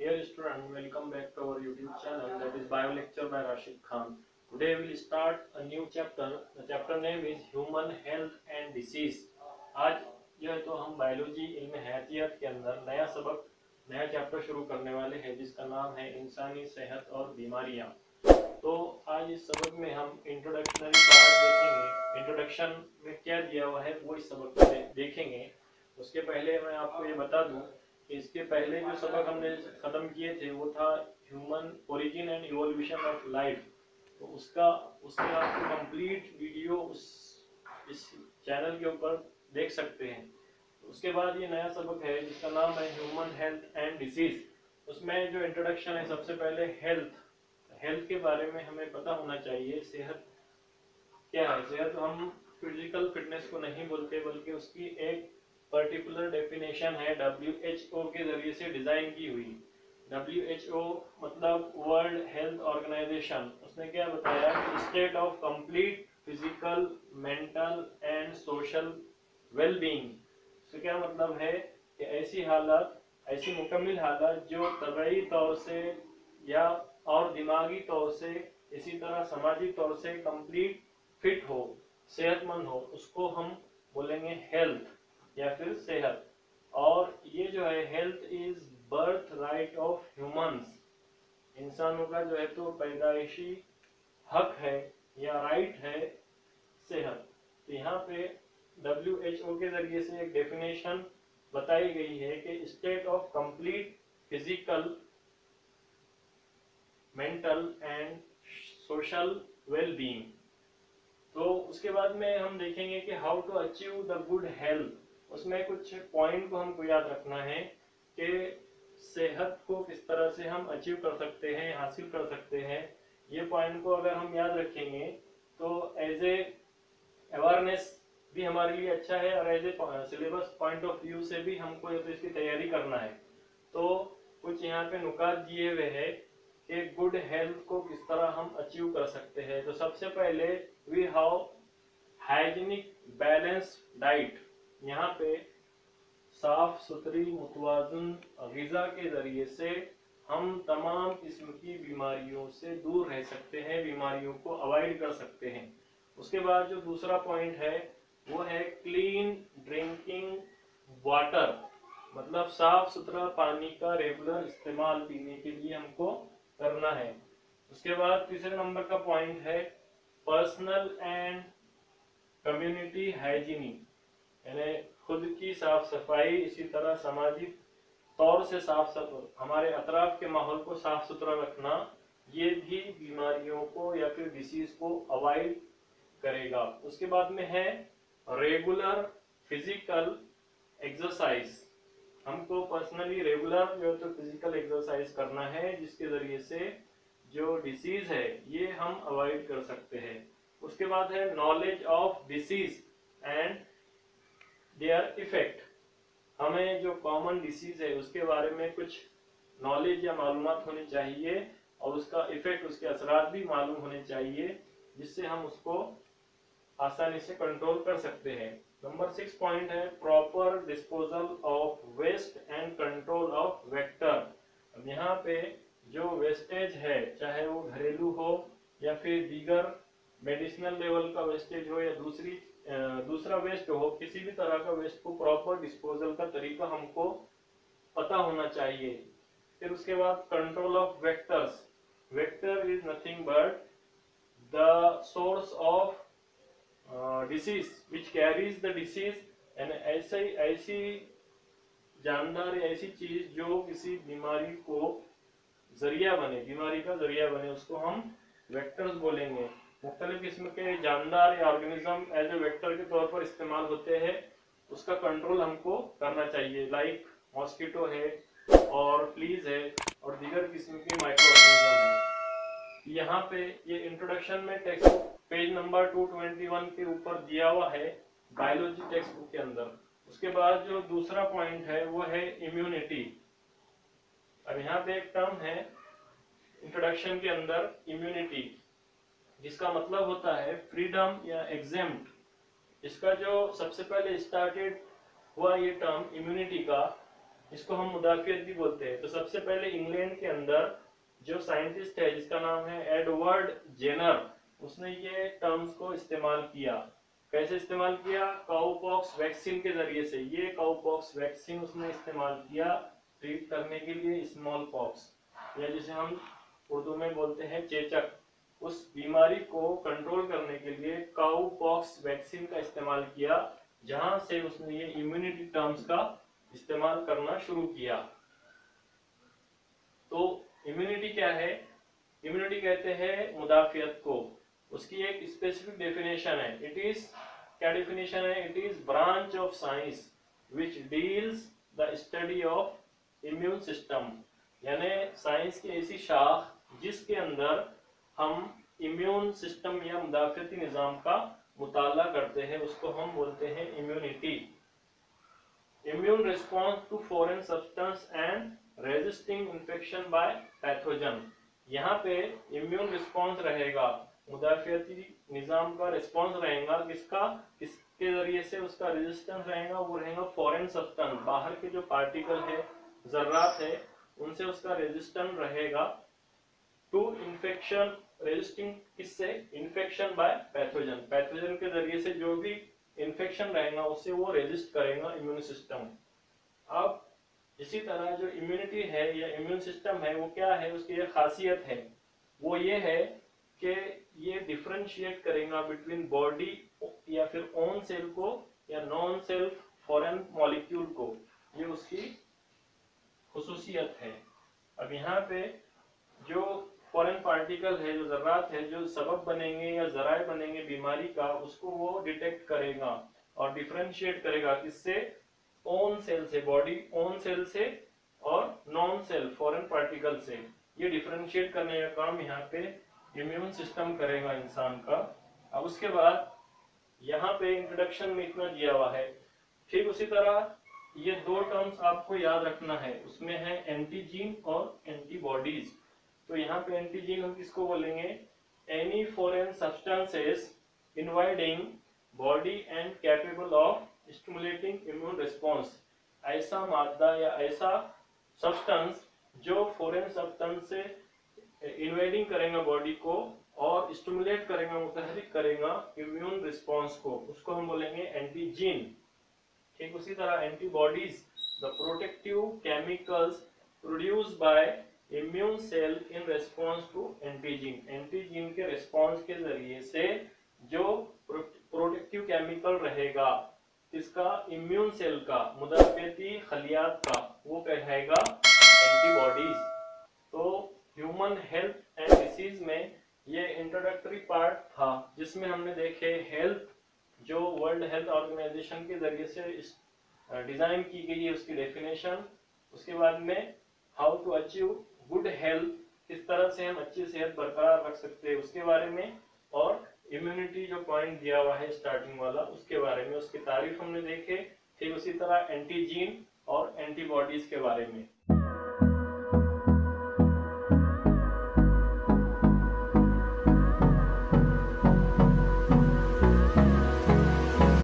Dear student, welcome back to our YouTube channel, that is Bio Lecture by Rashid Khan. Today we will start a new chapter. The chapter name is Human Health and Disease. आज जो है तो हम biology इल्म हयातियात के अंदर नया सबक, नया चैप्टर शुरू करने वाले हैं जिसका नाम है इंसानी सेहत और बीमारियां। तो आज इस सबक में हम इंट्रोडक्शनरी पार्ट देखेंगे। इंट्रोडक्शन में क्या दिया हुआ है वो इस सबक में देखेंगे। उसके पहले मैं आपको ये बता दूं कि इसके पहले जो सबक हमने खत्म किए थे वो था human origin and evolution of life. तो उसका आपको कंप्लीट वीडियो इस चैनल के ऊपर देख सकते हैं। उसके बाद ये नया सबक है जिसका नाम है ह्यूमन हेल्थ एंड डिजीज। उसमें जो इंट्रोडक्शन है, सबसे पहले हेल्थ के बारे में हमें पता होना चाहिए। सेहत क्या है? सेहत हम फिजिकल फिटनेस को नहीं बोलते, बल्कि उसकी एक पर्टिकुलर डेफिनेशन है WHO के जरिए से डिजाइन की हुई। WHO मतलब वर्ल्ड हेल्थ ऑर्गेनाइजेशन। उसने क्या बताया कि state of complete physical, mental and social wellbeing. इसका क्या मतलब है कि ऐसी मुकम्मल हालत जो तबई तौर से या और दिमागी तौर से, इसी तरह समाजी तौर से कंप्लीट फिट हो, सेहतमंद हो, उसको हम बोलेंगे हेल्थ या फिर सेहत। और ये जो है health is birth right of humans. इंसानों का जो है तो पैदाइशी हक है या राइट है सेहत। तो यहाँ पे WHO के जरिए से एक डेफिनेशन बताई गई है कि state of complete physical, mental and social wellbeing. तो उसके बाद में हम देखेंगे कि how to achieve the good health. उसमें कुछ पॉइंट को हमको याद रखना है कि सेहत को किस तरह से हम अचीव कर सकते हैं, हासिल कर सकते हैं। ये पॉइंट को अगर हम याद रखेंगे तो एज ए अवेयरनेस भी हमारे लिए अच्छा है, और as a syllabus point of view से भी हमको तो इसकी तैयारी करना है। तो कुछ यहाँ पे नुकात दिए हुए हैं कि गुड हेल्थ को किस तरह हम अचीव कर सकते हैं। तो सबसे पहले we have hygienic balanced diet. यहाँ पे साफ सुथरी मुतवाज़न ग़िज़ा के जरिए से हम तमाम किस्म की बीमारियों से दूर रह सकते हैं, बीमारियों को अवॉइड कर सकते हैं। उसके बाद जो दूसरा पॉइंट है वो है क्लीन ड्रिंकिंग वाटर, मतलब साफ सुथरा पानी का रेगुलर इस्तेमाल पीने के लिए हमको करना है। उसके बाद तीसरे नंबर का पॉइंट है पर्सनल एंड कम्युनिटी हाइजीनिक, यानी खुद की साफ सफाई, इसी तरह सामाजिक तौर से हमारे अतराफ के माहौल को साफ सुथरा रखना, ये भी बीमारियों को या फिर डिसीज को अवॉइड करेगा। उसके बाद में है रेगुलर फिजिकल एक्सरसाइज। हमको पर्सनली रेगुलर जो है तो फिजिकल एक्सरसाइज करना है, जिसके जरिए से जो डिसीज है ये हम अवॉइड कर सकते हैं। उसके बाद है knowledge of disease and their effect. हमें जो कॉमन डिसीज है उसके बारे में कुछ नॉलेज या मालूमात होनी चाहिए, और उसका इफेक्ट, उसके असरात भी मालूम होने चाहिए, जिससे हम उसको आसानी से कंट्रोल कर सकते हैं। नंबर 6 पॉइंट है proper disposal of waste and control of vector. अब यहाँ पे जो वेस्टेज है, चाहे वो घरेलू हो या फिर दीगर मेडिसिनल लेवल का वेस्टेज हो या दूसरा वेस्ट हो, किसी भी तरह का वेस्ट को प्रॉपर डिस्पोजल का तरीका हमको पता होना चाहिए। फिर उसके बाद control of vectors. Vector is nothing but the source of disease which carries the disease, यानी ऐसी जानदार या ऐसी चीज जो किसी बीमारी को जरिया बने, बीमारी का जरिया बने, उसको हम वेक्टर्स बोलेंगे। मुख्तलिफ किस्म के जानदार या ऑर्गेनिज्म एज ए वेक्टर के तौर पर इस्तेमाल होते हैं, उसका कंट्रोल हमको करना चाहिए। लाइक मॉस्किटो है और फ्लीज है और दीगर किस्म के माइक्रो ऑर्गेनिज्म है। यहाँ पे ये इंट्रोडक्शन में टेक्स्ट बुक पेज नंबर 221 के ऊपर दिया हुआ है, बायोलॉजी टेक्स्ट बुक के अंदर। उसके बाद जो दूसरा पॉइंट है वो है इम्यूनिटी। अब यहाँ पे एक टर्म है इंट्रोडक्शन के अंदर इम्यूनिटी, जिसका मतलब होता है फ्रीडम या एग्जेम्प्ट। इसका जो सबसे पहले स्टार्टेड हुआ ये टर्म इम्यूनिटी का, इसको हम मुदाफियत भी बोलते हैं। तो सबसे पहले इंग्लैंड के अंदर जो साइंटिस्ट है जिसका नाम है एडवर्ड जेनर, उसने ये टर्म्स को इस्तेमाल किया। कैसे इस्तेमाल किया? काउपॉक्स वैक्सीन के जरिए से। ये काउपॉक्स वैक्सीन उसने इस्तेमाल किया ट्रीट करने के लिए स्मॉल पॉक्स, या जिसे हम उर्दू में बोलते हैं चेचक। उस बीमारी को कंट्रोल करने के लिए काउपॉक्स वैक्सीन का इस्तेमाल किया, जहां से उसने ये इम्यूनिटी टर्म्स का इस्तेमाल करना शुरू किया। तो इम्यूनिटी क्या है? इम्यूनिटी कहते हैं मुदाफियत को। उसकी एक स्पेसिफिक डेफिनेशन है। इट इज, क्या डेफिनेशन है? It is branch of science which deals the study of immune system, यानी साइंस की ऐसी शाख जिसके अंदर हम इम्यून सिस्टम या मुदाफियती निजाम का मुताला करते हैं, उसको हम बोलते हैं immunity. Immune response to foreign substance and resisting infection by pathogen. यहाँ पे इम्यून रिस्पॉन्स रहेगा, मुदाफियती निजाम का रिस्पॉन्स रहेगा। किसके जरिए से उसका रेजिस्टेंस रहेगा? वो रहेगा फॉरेन सब्सटेंस, बाहर के जो पार्टिकल है, जर्रात है, उनसे उसका रेजिस्टेंस रहेगा। टू इन्फेक्शन, रेजिस्टिंग किससे? इन्फेक्शन बाय पैथोजन, पैथोजन के जरिए से जो भी इन्फेक्शन रहेगा उससे वो रेजिस्ट करेगा इम्यून सिस्टम। अब इसी तरह जो इम्यूनिटी है या इम्यून सिस्टम है, वो क्या है? उसकी एक खासियत है, वो ये है कि ये डिफरेंशिएट करेगा बिटवीन बॉडी या फिर ओन सेल को या नॉन सेल्फ फॉरेन मॉलिक्यूल को। ये उसकी खुसूसियत है। अब यहाँ पे जो फॉरेन पार्टिकल है, जो जर्रात है, जो सबब बनेंगे या जराए बनेंगे बीमारी का, उसको वो डिटेक्ट करेगा और डिफरेंशिएट करेगा। किससे? ओन सेल से, बॉडी ओन सेल से और नॉन सेल फॉरेन पार्टिकल से। ये डिफरेंशिएट करने का काम यहाँ पे इम्यून सिस्टम करेगा इंसान का। अब उसके बाद यहाँ पे इंट्रोडक्शन में इतना दिया हुआ है। ठीक उसी तरह ये दो टर्म्स आपको याद रखना है, उसमें है एंटीजीन और एंटीबॉडीज। तो यहाँ पे एंटीजीन हम किसको बोलेंगे? Any foreign substances invading body and capable of stimulating immune response. ऐसा मादा या ऐसा सब्सटेंस जो फॉरेन सब्सटेंस से इन्वाइडिंग करेगा बॉडी को और स्टिमुलेट करेगा, मुतहरिक करेगा इम्यून रिस्पॉन्स को, उसको हम बोलेंगे एंटीजीन। ठीक उसी तरह antibodies, the protective chemicals produced by immune cell in response to antigen. Antigen के रिस्पॉन्स के जरिए से जो प्रोटेक्टिव केमिकल रहेगा इसका, इम्यून सेल का, मुदाफियती खलियात का, वो कहलाएगा एंटीबॉडीज। तो ह्यूमन हेल्थ एंड डिसीज में ये इंट्रोडक्टरी पार्ट था, जिसमें हमने देखे हेल्थ जो वर्ल्ड हेल्थ ऑर्गेनाइजेशन के जरिए से डिजाइन की गई है, उसकी डेफिनेशन। उसके बाद में how to achieve good health, किस तरह से हम अच्छी सेहत बरकरार रख सकते हैं उसके बारे में, और इम्यूनिटी जो पॉइंट दिया हुआ है स्टार्टिंग वाला, उसके बारे में, उसकी तारीफ हमने देखे। ठीक उसी तरह एंटीजीन और एंटीबॉडीज के बारे में।